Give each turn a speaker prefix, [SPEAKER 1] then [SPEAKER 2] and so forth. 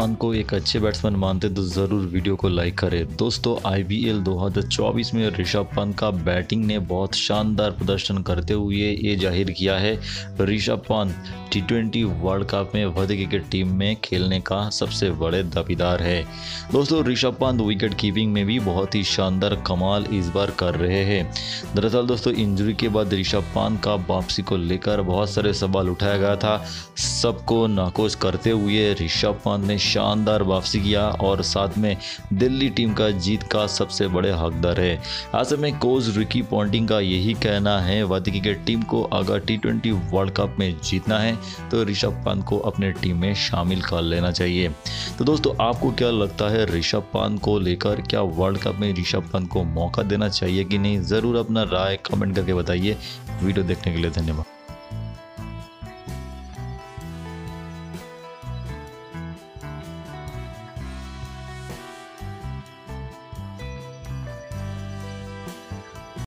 [SPEAKER 1] पंत को एक अच्छे बैट्समैन मानते तो ज़रूर वीडियो को लाइक करें। दोस्तों आईपीएल 2024 में ऋषभ पंत का बैटिंग ने बहुत शानदार प्रदर्शन करते हुए ये जाहिर किया है ऋषभ पंत टी20 वर्ल्ड कप में भारतीय क्रिकेट टीम में खेलने का सबसे बड़े दावेदार है। दोस्तों ऋषभ पंत विकेट कीपिंग में भी बहुत ही शानदार कमाल इस बार कर रहे हैं। दरअसल दोस्तों इंजरी के बाद ऋषभ पंत का वापसी को लेकर बहुत सारे सवाल उठाया गया था। सबको नाखुश करते हुए ऋषभ पंत ने शानदार वापसी किया और साथ में दिल्ली टीम का जीत का सबसे बड़े हकदार है। ऐसे में कोच रिकी पॉन्टिंग का यही कहना है भारतीय क्रिकेट टीम को अगर टी20 वर्ल्ड कप में जीतना है तो ऋषभ पंत को अपने टीम में शामिल कर लेना चाहिए। तो दोस्तों आपको क्या लगता है ऋषभ पंत को लेकर, क्या वर्ल्ड कप में ऋषभ पंत को मौका देना चाहिए कि नहीं? ज़रूर अपना राय कमेंट करके बताइए। वीडियो देखने के लिए धन्यवाद।